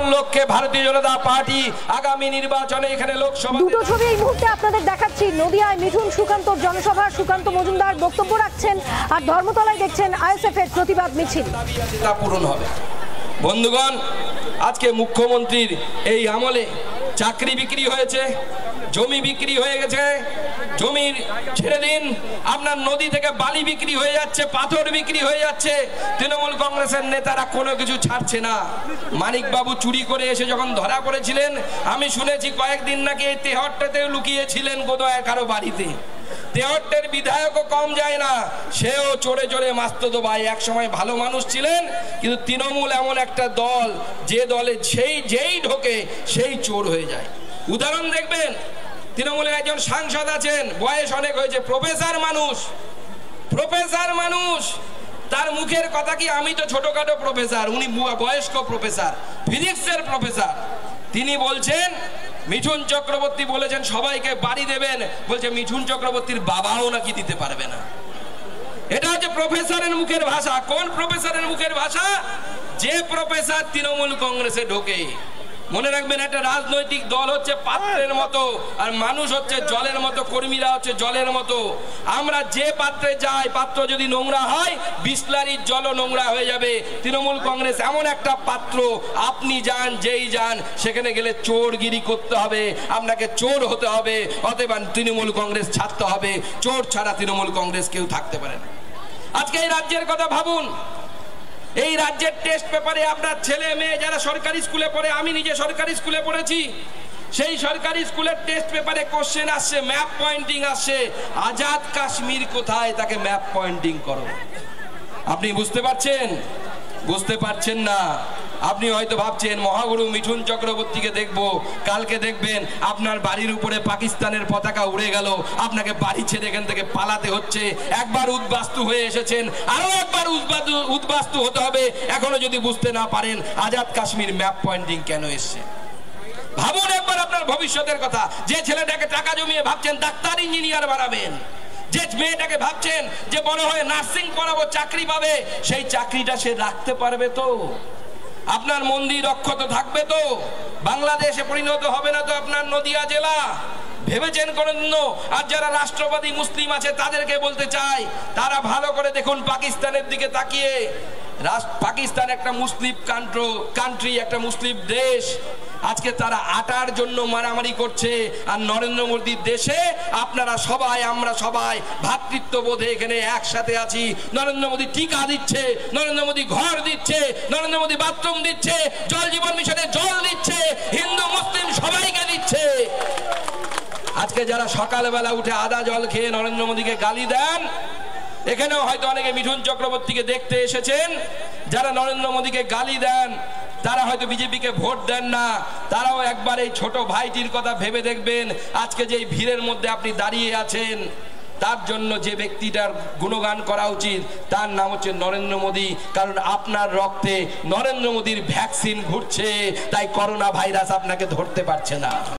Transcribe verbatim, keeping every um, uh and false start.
লক্ষ্যে ভারতীয় জনতা পার্টি আগামী নির্বাচনে এখানে লোকসভা। দুটো ছবি এই মুহূর্তে আপনাদের দেখাচ্ছি। নদিয়ায় মিঠুন সুকান্তর জনসভা, সুকান্ত মজুমদার বক্তব্য রাখছেন, আর ধর্মতলায় দেখছেন আইএসএফ এর প্রতিবাদ মিছিল। তা পূরণ হবে। বন্ধুগণ, আজকে মুখ্যমন্ত্রীর এই আমলে চাকরি বিক্রি হয়েছে, জমি বিক্রি হয়ে গেছে, জমির ছেড়ে দিন, আপনার নদী থেকে বালি বিক্রি হয়ে যাচ্ছে, পাথর বিক্রি হয়ে যাচ্ছে। তৃণমূল কংগ্রেসের নেতারা কোনো কিছু ছাড়ছে না। মানিকবাবু চুরি করে এসে যখন ধরা পড়েছিলেন, আমি শুনেছি কয়েকদিন নাকি এই তেহট্টাতে লুকিয়েছিলেন কোথায় কারো বাড়িতে। তেহট্টের বিধায়কও কম যায় না, সেও চড়ে চড়ে মাস্ততো ভাই। এক সময় ভালো মানুষ ছিলেন, কিন্তু তৃণমূল এমন একটা দল যে দলে সেই যেই ঢোকে সেই চোর হয়ে যায়। উদাহরণ দেখবেন, তৃণমূলের একজন সাংসদ আছেন, বয়স অনেক হয়েছে, প্রফেসর মানুষ, প্রফেসর মানুষ তার মুখের কথা কি, আমি তো ছোটখাটো প্রফেসর, উনি বয়স্ক প্রফেসর, ফিজিক্সের প্রফেসর। তিনি বলছেন মিঠুন চক্রবর্তী বলেছেন সবাইকে বাড়ি দেবেন, বলছে মিঠুন চক্রবর্তীর বাবাও নাকি দিতে পারবে না। এটা হচ্ছে প্রফেসরের মুখের ভাষা। কোন প্রফেসরের মুখের ভাষা? যে প্রফেসর তৃণমূল কংগ্রেসে ঢোকে। মনে রাখবেন, একটা রাজনৈতিক দল হচ্ছে পাত্রের মতো, আর মানুষ হচ্ছে জলের মতো, কর্মীরা হচ্ছে জলের মতো। আমরা যে পাত্রে যাই, পাত্র যদি নোংরা হয়, বিসলারির জলও নোংরা হয়ে যাবে। তৃণমূল কংগ্রেস এমন একটা পাত্র, আপনি যান যেই যান, সেখানে গেলে চোরগিরি করতে হবে, আপনাকে চোর হতে হবে, অতএব তৃণমূল কংগ্রেস ছাড়তে হবে। চোর ছাড়া তৃণমূল কংগ্রেস কেউ থাকতে পারে না। আজকে এই রাজ্যের কথা ভাবুন। এই রাজ্যের টেস্ট পেপারে আপনার ছেলে মেয়ে যারা সরকারি স্কুলে পড়ে, আমি নিজে সরকারি স্কুলে পড়েছি, সেই সরকারি স্কুলের টেস্ট পেপারে কোশ্চেন আসছে, ম্যাপ পয়েন্টিং আসছে, আজাদ কাশ্মীর কোথায়, তাকে ম্যাপ পয়েন্টিং করো। আপনি বুঝতে পারছেন? বুঝতে পারছেন না। আপনি হয়তো ভাবছেন মহাগুরু মিঠুন চক্রবর্তীকে দেখবো, কালকে দেখবেন আপনার বাড়ির উপরে পাকিস্তানের পতাকা উড়ে গেল, আপনাকে বাড়ি ছেড়ে এখান থেকে পালাতে হচ্ছে। একবার উদ্বাস্তু হয়ে এসেছেন, আরো একবার উদ্বাস্তু হতে হবে। এখনো যদি বুঝতে না পারেন আজাদ কাশ্মীর ম্যাপ পয়েন্টিং কেন এসছে। ভাবুন একবার আপনার ভবিষ্যতের কথা। যে ছেলেটাকে টাকা জমিয়ে ভাবছেন ডাক্তার ইঞ্জিনিয়ার বানাবেন, যে মেয়েটাকে ভাবছেন যে বড় হয়ে নার্সিং পড়াবো, চাকরি পাবে, সেই চাকরিটা সে রাখতে পারবে তো? আপনার মন্দির অক্ষত থাকবে তো? বাংলাদেশে পরিণত হবে না তো আপনার নদিয়া জেলা? ভেবেছেন কোনদিন? আর যারা রাষ্ট্রবাদী মুসলিম আছে তাদেরকে বলতে চাই, তারা ভালো করে দেখুন পাকিস্তানের দিকে তাকিয়ে। পাকিস্তান একটা মুসলিম কান্ট্রি, একটা মুসলিম দেশ। আজকে তারা আটার জন্য মারামারি করছে, আর নরেন্দ্র মোদীর দেশে আপনারা সবাই, আমরা সবাই ভ্রাতৃত্ববোধে এখানে একসাথে আছি। নরেন্দ্র মোদী টিকা দিচ্ছে, নরেন্দ্র মোদী ঘর দিচ্ছে, নরেন্দ্র মোদী বাথরুম দিচ্ছে, জল জীবন মিশনে জল দিচ্ছে, হিন্দু মুসলিম সবাইকে দিচ্ছে। আজকে যারা সকালবেলা উঠে আদা জল খেয়ে নরেন্দ্র মোদীকে গালি দেন, এখানেও হয়তো অনেকে মিঠুন চক্রবর্তীকে দেখতে এসেছেন, যারা নরেন্দ্র মোদীকে গালি দেন, তারা হয়তো বিজেপিকে ভোট দেন না, তারাও একবার এই ছোট ভাইটির কথা ভেবে দেখবেন। আজকে যে ভিড়ের মধ্যে আপনি দাঁড়িয়ে আছেন, তার জন্য যে ব্যক্তিটার গুণগান করা উচিত তার নাম হচ্ছে নরেন্দ্র মোদী। কারণ আপনার রক্তে নরেন্দ্র মোদীর ভ্যাকসিন ঘুরছে, তাই করোনা ভাইরাস আপনাকে ধরতে পারছে না।